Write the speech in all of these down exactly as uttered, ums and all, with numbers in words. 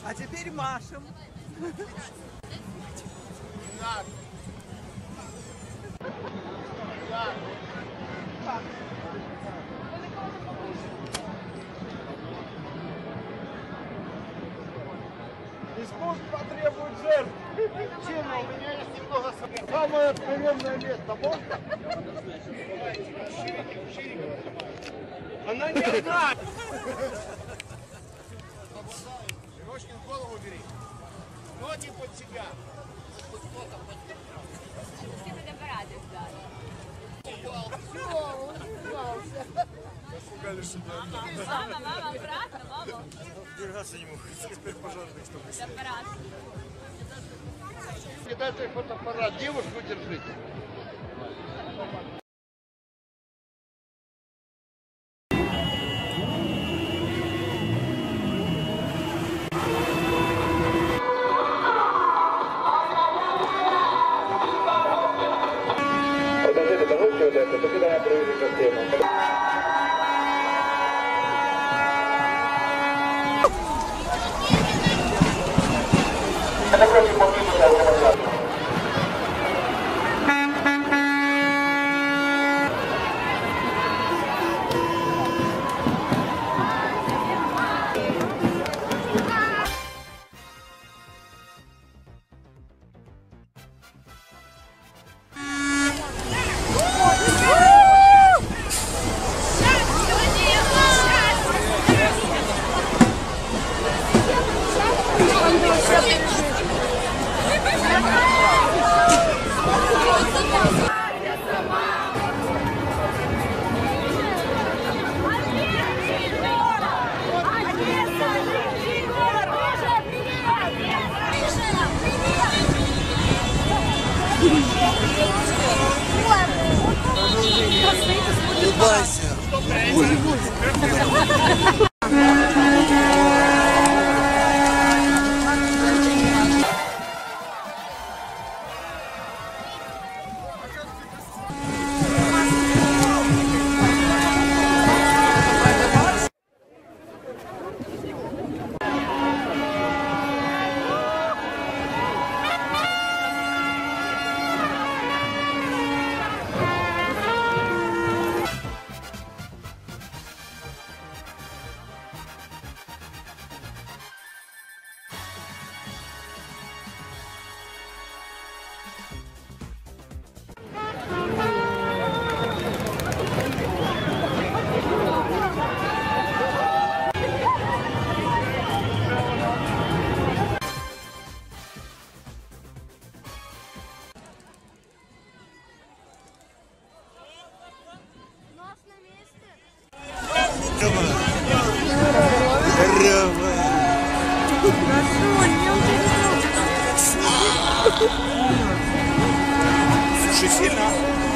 А теперь машем. Искусство требует жертв. Чина, у меня есть немного свободы. Самое откровенное место можно? Она не знает. Рожкин, голову бери. Ноги под себя. Всі фотоапарати здали. Испугали, что я... Мама, мама, обратно, мама. Держаться не мог. Теперь пожарных, чтобы... Фотоапарат. Кидайте фотоаппарат. Девушку держите. Продолжайте дорогу, это покидание проезжей системы. Это против мобильного автомобиля. Улыбайся. Слушай, сильно.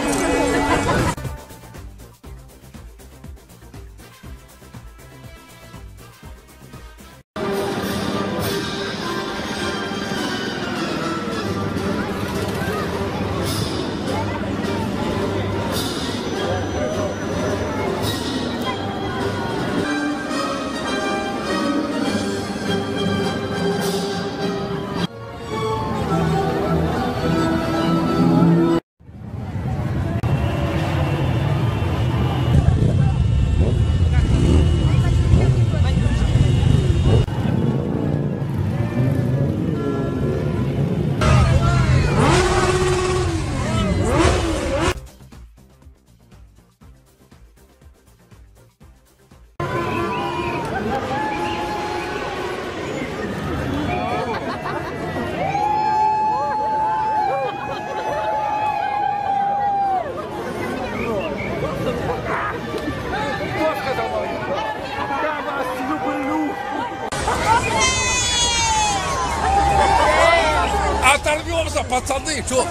Оторвемся, пацаны, что?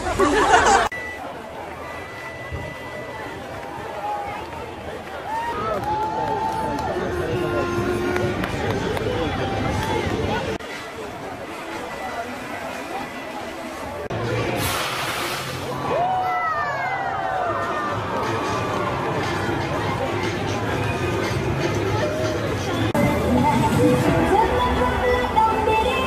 Don't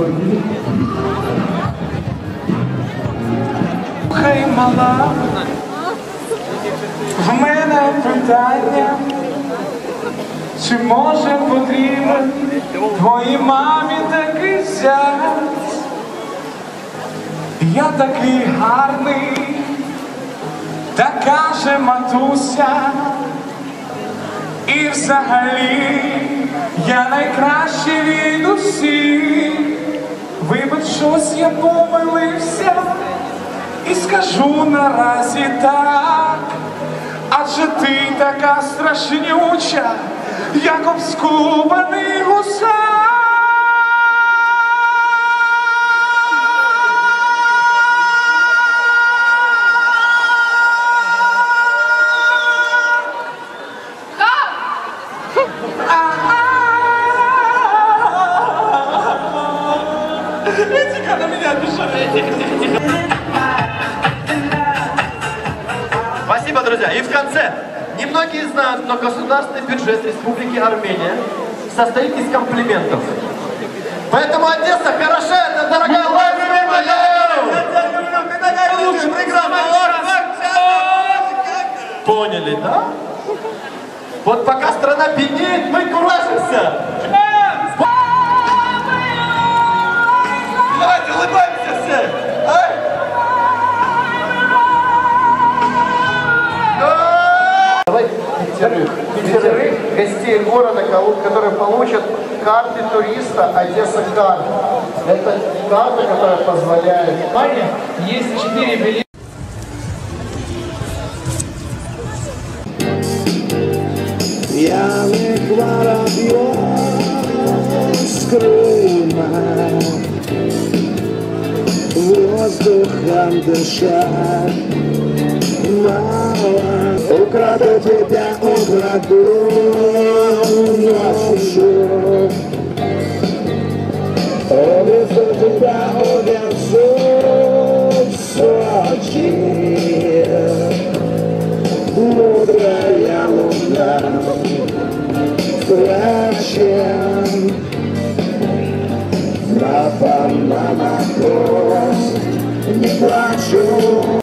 Хай мала, в мене питання, чи може потрібен твоїй мамі такий зять? Я такий гарний, та каже матуся, і взагалі я найкращий від усіх. Вибач, щось я помилився і скажу наразі так, адже ти така страшнюча, як обскубаний гусак. Тихо, на меня бежит. Спасибо, друзья. И в конце. Немногие знают, но государственный бюджет Республики Армения состоит из комплиментов. Поэтому Одесса хороша, это дорогая лучше Поняли, да? Вот пока страна беднеет, мы куражимся. Давайте улыбаемся все. Ай! Давай пятерых. Пятерых гостей города, которые получат карты туриста Одесса карт. Это карта, которая позволяет. Есть четыре билета. Пьяных воробьев с Крыма воздухом дышать мало. Украду тебя, украду ночью, увезу тебя, увезу в Сочи. Мудрая луна плачет, папа, мама, не плачу.